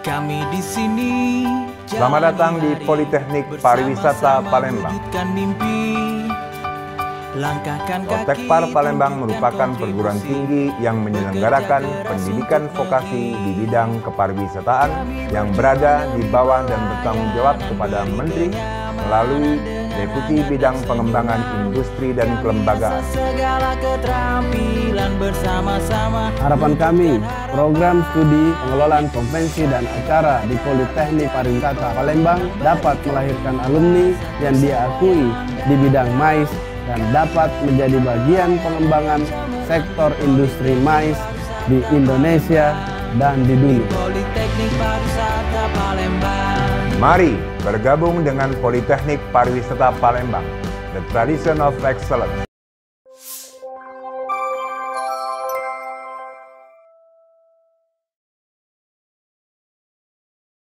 Kami di sini. Selamat datang di Politeknik Pariwisata Palembang. Poltekpar Palembang merupakan perguruan tinggi yang menyelenggarakan pendidikan vokasi di bidang kepariwisataan yang berada di bawah dan bertanggung jawab kepada Menteri melalui Deputi Bidang Pengembangan Industri dan Kelembagaan. Harapan kami, program studi pengelolaan konvensi dan acara di Politeknik Pariwisata Palembang dapat melahirkan alumni yang diakui di bidang MAIS dan dapat menjadi bagian pengembangan sektor industri MAIS di Indonesia dan di dunia. Mari bergabung dengan Politeknik Pariwisata Palembang, the tradition of excellence.